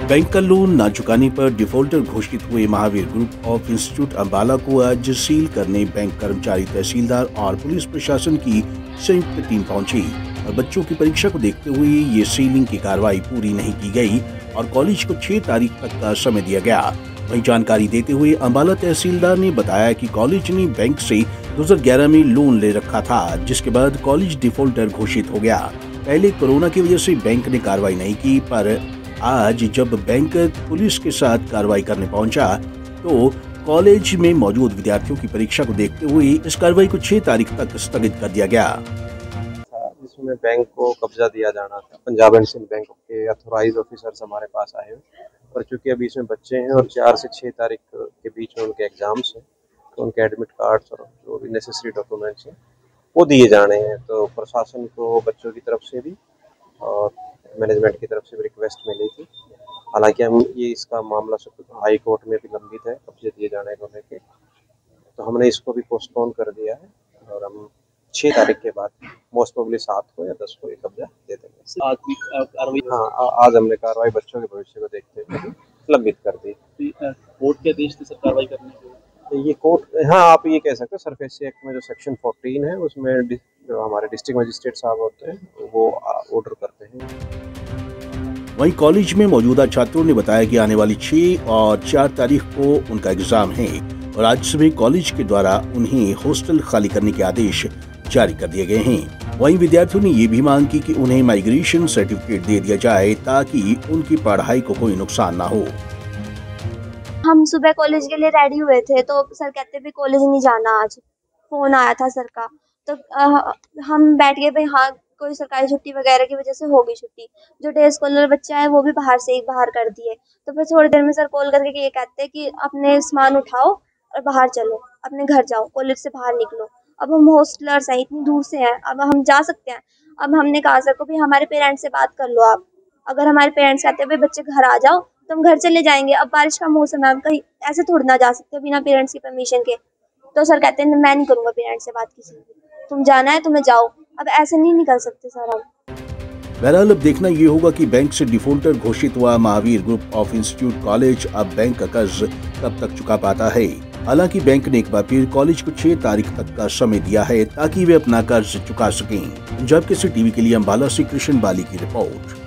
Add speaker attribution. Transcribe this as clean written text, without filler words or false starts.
Speaker 1: Bank का loan न चुकाने पर डिफॉल्टर घोषित हुए Mahavir group of institute Ambala को आज सील करने बैंक कर्मचारी, तहसीलदार और पुलिस प्रशासन की संयुक्त टीम पहुंची और बच्चों की परीक्षा को देखते हुए ये सीलिंग की कार्रवाई पूरी नहीं की गई और कॉलेज को 6 तारीख तक का समय दिया गया। वहीं जानकारी देते हुए अंबाला तहसीलदार ने बताया कि कॉलेज ने बैंक से 2011 में लोन ले रखा था, जिसके बाद कॉलेज डिफॉल्टर घोषित हो गया। पहले कोरोना की वजह से बैंक ने कार्रवाई नहीं की, पर आज जब बैंक पुलिस के साथ कार्रवाई करने पहुंचा तो कॉलेज में मौजूद विद्यार्थियों की परीक्षा को देखते हुए इस कार्रवाई को 6 तारीख तक स्थगित कर दिया गया।
Speaker 2: जिसमें बैंक को कब्जा दिया जाना था। पंजाब एंड सिंध बैंक के अथोराइज ऑफिसर्स हमारे पास आए हुए, और चूंकि अभी इसमें बच्चे हैं और 4 से 6 तारीख के बीच में उनके एग्जाम्स हैं, तो उनके एडमिट कार्ड्स और जो भी नेसेसरी डॉक्यूमेंट्स हैं वो दिए जाने हैं। तो प्रशासन को बच्चों की तरफ से भी और मैनेजमेंट की तरफ से भी रिक्वेस्ट मिली थी। हालांकि हम ये इसका मामला हाई कोर्ट में भी लंबित है कब्जे दिए जाने को लेके, तो हमने इसको भी पोस्टपोन कर दिया है और हम 6 तारीख के बाद मोस्ट प्रोबेबली 7 को या 10 को ये कब्जा दे देंगे।
Speaker 3: आज भी कार्रवाई?
Speaker 2: हाँ, आज हमने कार्रवाई बच्चों के भविष्य को देखते हुए लंबित कर दी।
Speaker 3: कोर्ट के आदेश थे सर कार्रवाई करने के?
Speaker 2: ये कोर्ट, हाँ आप ये कह सकते हैं, सरफेसी एक्ट में जो सेक्शन 14 है उसमें जो हमारे डिस्ट्रिक्ट मजिस्ट्रेट साहब होते हैं वो ऑर्डर करते हैं।
Speaker 1: वहीं कॉलेज में मौजूदा छात्रों ने बताया कि आने वाली 6 और 4 तारीख को उनका एग्जाम है और आज सुबह कॉलेज के द्वारा उन्हें हॉस्टल खाली करने के आदेश जारी कर दिए गए हैं। वहीं विद्यार्थियों ने ये भी मांग की कि उन्हें माइग्रेशन सर्टिफिकेट दे दिया जाए ताकि उनकी पढ़ाई को कोई नुकसान ना हो।
Speaker 4: हम सुबह कॉलेज के लिए रेडी हुए थे तो सर कहते भी कॉलेज नहीं जाना, आज फोन आया था सर का, तो हम बैठ गए भाई हाँ कोई सरकारी छुट्टी वगैरह की वजह से होगी छुट्टी। जो डे स्कॉलर बच्चे हैं वो भी बाहर से ही बाहर कर दिए। तो फिर थोड़ी देर में सर कॉल करके ये कहते हैं कि अपने सामान उठाओ और बाहर चलो, अपने घर जाओ, कॉलेज से बाहर निकलो। अब हम हॉस्टलर्स हैं, इतनी दूर से हैं, अब हम जा सकते हैं? अब हमने कहा सर को भी हमारे पेरेंट्स से बात कर लो आप। अगर हमारे पेरेंट्स कहते हैं भाई बच्चे घर आ जाओ तो हम घर चले जाएंगे। अब बारिश का मौसम है, हम कहीं ऐसे थोड़ी ना जा सकते बिना पेरेंट्स की परमिशन के। तो सर कहते हैं मैं नहीं करूँगा पेरेंट्स से बात किसी की, तुम जाना है तुम्हें जाओ। अब ऐसे नहीं निकल सकते सर हम।
Speaker 1: बहरहाल अब देखना ये होगा कि बैंक से डिफॉल्टर घोषित हुआ Mahavir group of institute college अब बैंक का कर्ज कब तक चुका पाता है। हालांकि बैंक ने एक बार फिर कॉलेज को 6 तारीख तक का समय दिया है ताकि वे अपना कर्ज चुका सकें। पंजाब केसरी टीवी के लिए अंबाला से कृष्ण बाली की रिपोर्ट।